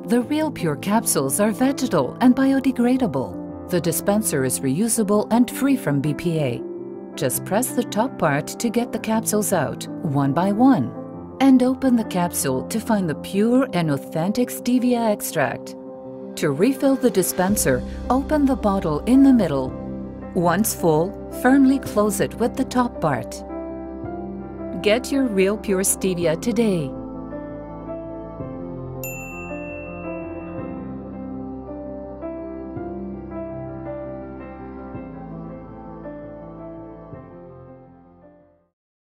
The Reelpur capsules are vegetal and biodegradable. The dispenser is reusable and free from BPA. Just press the top part to get the capsules out, one by one, and open the capsule to find the pure and authentic stevia extract. To refill the dispenser, open the bottle in the middle. Once full, firmly close it with the top part. Get your Reelpur stevia today.